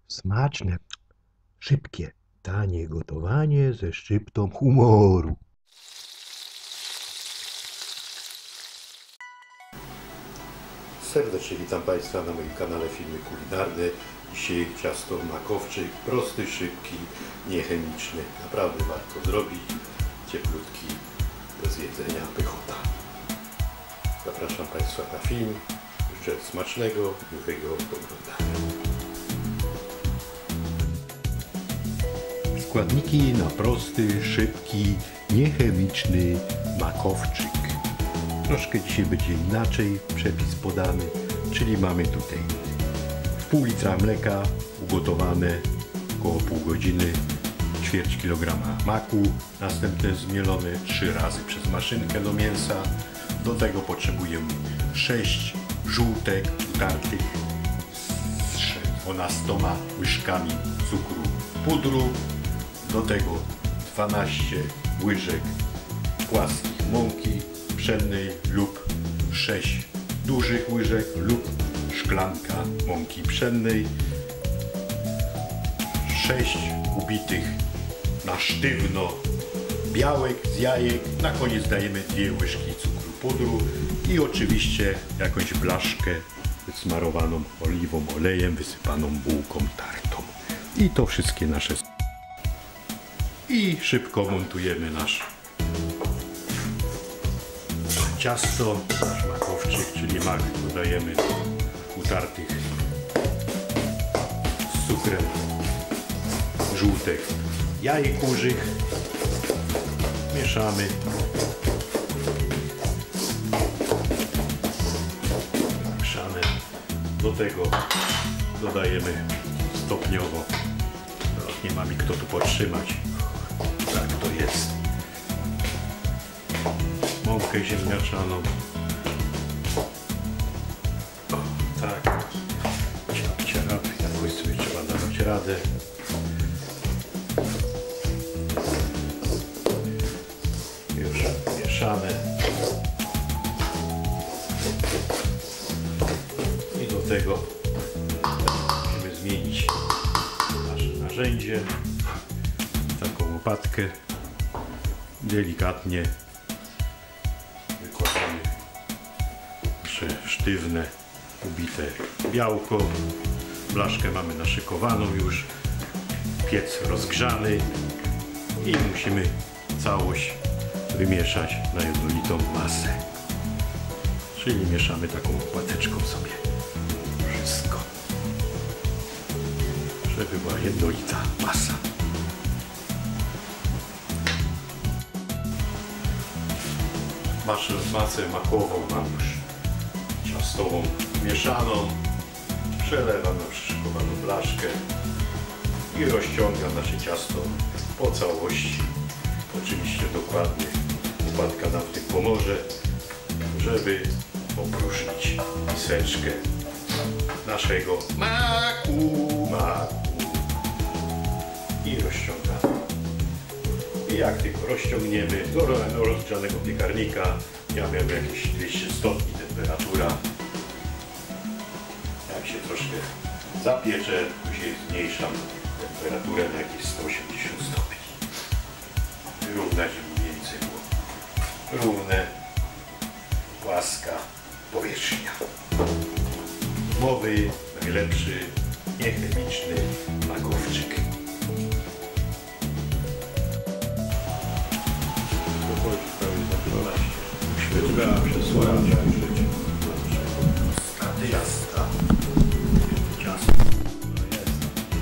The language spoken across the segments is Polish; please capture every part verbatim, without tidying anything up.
Smaczne, szybkie, tanie gotowanie ze szczyptą humoru. Serdecznie witam Państwa na moim kanale Filmy Kulinarne. Dzisiaj ciasto makowczyk, prosty, szybki, niechemiczny. Naprawdę warto zrobić. Cieplutki, do zjedzenia, pychota. Zapraszam Państwa na film. Życzę smacznego, miłego oglądania. Składniki na prosty, szybki, niechemiczny makowczyk. Troszkę dzisiaj będzie inaczej przepis podany, czyli mamy tutaj pół litra mleka ugotowane około pół godziny, ćwierć kilograma maku, następnie zmielone trzy razy przez maszynkę do mięsa. Do tego potrzebujemy sześć żółtek utartych z dwunastoma łyżkami cukru pudru, do tego dwanaście łyżek płaskiej mąki pszennej lub sześć dużych łyżek lub szklanka mąki pszennej, sześć ubitych na sztywno białek z jajek, na koniec dajemy dwie łyżki cukru pudru i oczywiście jakąś blaszkę smarowaną oliwą, olejem, wysypaną bułką tartą. I to wszystkie nasze. I szybko montujemy nasz ciasto, nasz makowczyk, czyli mak dodajemy utartych z cukrem żółtek jajek kurzych, mieszamy, mieszane, do tego dodajemy stopniowo, teraz nie ma mi kto tu podtrzymać, tak to jest, mąkę ziemniaczaną. O, tak. Ciapcie radę. Jakoś sobie trzeba dawać radę. Już mieszane. I do tego musimy zmienić nasze narzędzie. Taką łopatkę. Delikatnie wykładamy nasze sztywne, ubite białko. Blaszkę mamy naszykowaną już, piec rozgrzany i musimy całość wymieszać na jednolitą masę. Czyli mieszamy taką łopateczką sobie wszystko, żeby była jednolita masa. Masę makową mam już ciastową mieszaną, przelewam na przyszykowaną blaszkę i rozciągam nasze ciasto po całości. Oczywiście dokładnie łopatka nam w tym pomoże, żeby opróżnić miseczkę naszego maku, maku i rozciągamy. I jak tylko rozciągniemy do rozgrzanego piekarnika, ja miałem jakieś dwieście stopni temperatura. Jak się troszkę zapiecze, później zmniejszam temperaturę na jakieś sto osiemdziesiąt stopni. Wyrównać mniej więcej było równe, płaska powierzchnia. Nowy, najlepszy, niechemiczny makowczyk. Świetla przesłania straty ciasta. Ciasto no jest.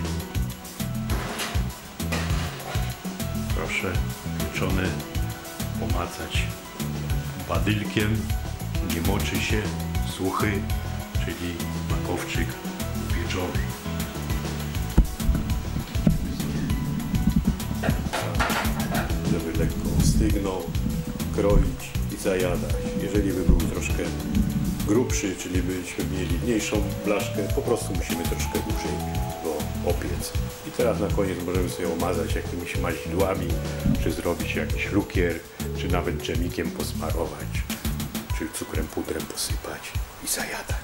Proszę pieczone pomacać badylkiem, nie moczy się, suchy, czyli makowczyk pieczony. Żeby lekko stygnął, kroić i zajadać. Jeżeli by był troszkę grubszy, czyli byśmy mieli mniejszą blaszkę, po prostu musimy troszkę dłużej go opiec. I teraz na koniec możemy sobie omazać jakimiś mazidłami, czy zrobić jakiś lukier, czy nawet dżemikiem posmarować, czy cukrem pudrem posypać i zajadać.